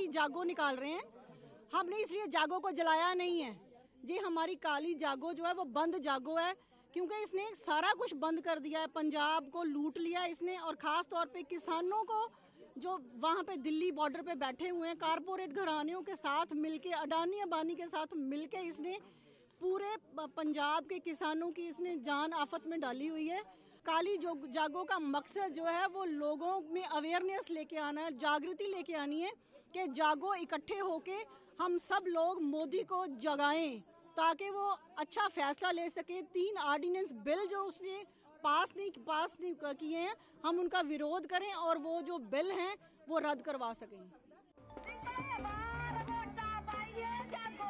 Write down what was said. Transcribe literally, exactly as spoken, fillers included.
जागो निकाल रहे हैं। हमने इसलिए जागो को जलाया नहीं है जी, हमारी काली जागो जो है वो बंद जागो है, क्योंकि इसने सारा कुछ बंद कर दिया है, पंजाब को लूट लिया इसने, और खास तौर पे किसानों को जो वहाँ पे दिल्ली बॉर्डर पे बैठे हुए हैं कारपोरेट घरानों के साथ मिलके, अडानी अंबानी के साथ मिलके इसने पूरे पंजाब के किसानों की इसने जान आफत में डाली हुई है। काली जो जागो का मकसद जो है वो लोगों में अवेयरनेस लेके आना है, जागृति लेके आनी है कि जागो, इकट्ठे होके हम सब लोग मोदी को जगाएं ताकि वो अच्छा फैसला ले सके। तीन ऑर्डिनेंस बिल जो उसने पास नहीं पास नहीं किए हैं, हम उनका विरोध करें और वो जो बिल हैं वो रद्द करवा सकें।